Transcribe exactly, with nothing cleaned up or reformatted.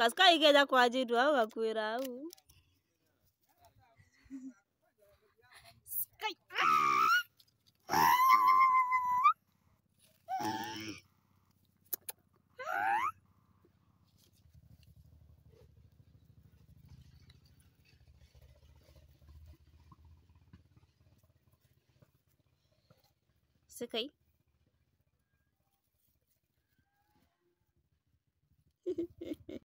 Kasika ikeja kwa jitu au kakwira au. Sky. Sky.